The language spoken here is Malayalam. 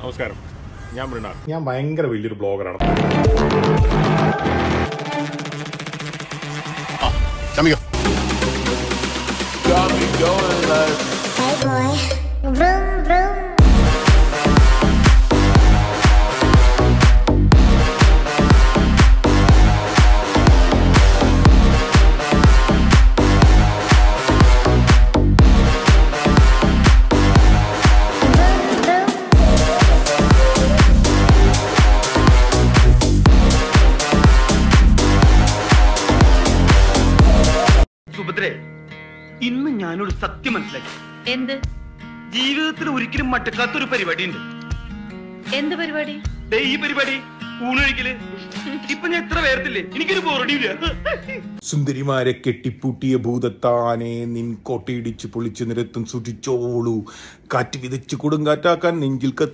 നമസ്കാരം, ഞാൻ മൃണാൾ. ഞാൻ ഭയങ്കര വലിയൊരു ബ്ലോഗറാണ്. സുഭദ്രേ, ഇന്ന് ഞാനൊരു സത്യം മനസ്സിലാക്കി. എന്ത്? ജീവിതത്തിൽ ഒരിക്കലും മട്ടക്കാത്തൊരു പരിപാടി ഉണ്ട്. എന്ത് പരിപാടി? ഈ പരിപാടി, ഊണൊഴിക്കല്. ഇപ്പൊ ഞാൻ എത്ര പേർത്തില്ലേ, എനിക്കൊരു ബോറടിയില്ല. സുന്ദരിമാരെ കെട്ടിപ്പൂട്ടിയ ഭൂതത്താനെ നിൻ കോട്ടയിടിച്ച് പൊളിച്ചു നിരത്തും സൂക്ഷിച്ചോളൂ. കാറ്റ് വിതച്ച് കൊടുങ്കാറ്റാക്കാൻ നെഞ്ചിൽ